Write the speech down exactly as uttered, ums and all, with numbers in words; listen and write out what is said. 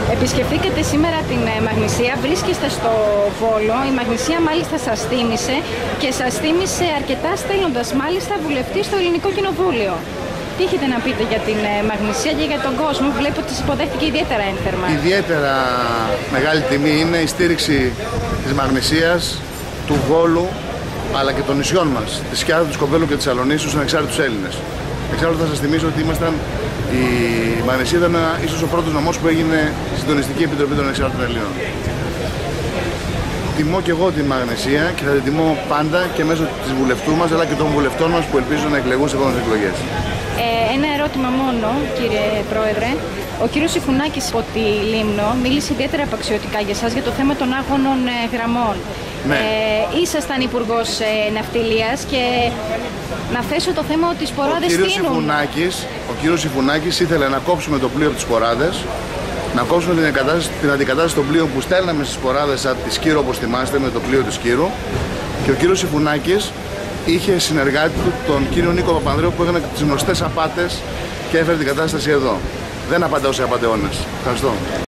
Επισκεφθήκατε σήμερα την Μαγνησία, βρίσκεστε στο Βόλο. Η Μαγνησία μάλιστα σας θύμισε και σας θύμισε αρκετά στέλνοντας μάλιστα βουλευτή στο Ελληνικό Κοινοβούλιο. Τι έχετε να πείτε για την Μαγνησία και για τον κόσμο? Βλέπω ότι σας υποδέχτηκε ιδιαίτερα ένθερμα. Ιδιαίτερα μεγάλη τιμή είναι η στήριξη της Μαγνησίας, του Βόλου, αλλά και των νησιών μας, της Σκιάδου, του Σκοπέλου και της Σαλονίσου, στους ανεξάρτητους Έλληνες. Εξάλλου θα σας θυμίσω ότι ήμασταν, η Μαγνησία ήταν ίσως ο πρώτος νομός που έγινε συντονιστική επιτροπή των ανεξάρτητων Ελλήνων. Τιμώ και εγώ τη Μαγνησία και θα την τιμώ πάντα και μέσω της βουλευτού μας αλλά και των βουλευτών μας που ελπίζω να εκλεγούν σε επόμενες εκλογές. Ε, ένα ερώτημα μόνο, κύριε Πρόεδρε. Ο κύριος Συφουνάκης από τη Λίμνο μίλησε ιδιαίτερα απαξιωτικά για εσάς για το θέμα των άγωνων ε, γραμμών. Ναι. Ε, ήσασταν υπουργός ε, ναυτιλίας και να θέσω το θέμα ότι οι σποράδες ο κύριος στείνουν. Συφουνάκης, ο κύριος Συφουνάκης ήθελε να κόψουμε το πλοίο από τις σποράδες, να κόψουμε την, την αντικατάσταση των πλοίων που στέλναμε στις σποράδες από τη Σκύρο, όπως θυμάστε, με το πλοίο της Σκύρου. Και ο κύριος Συφουνάκης είχε συνεργάτη του τον κύριο Νίκο Παπανδρέου που έκανε τις γνωστές απάτες και έφερε την κατάσταση εδώ. Δεν απαντάω σε απατεώνες. Ευχαριστώ.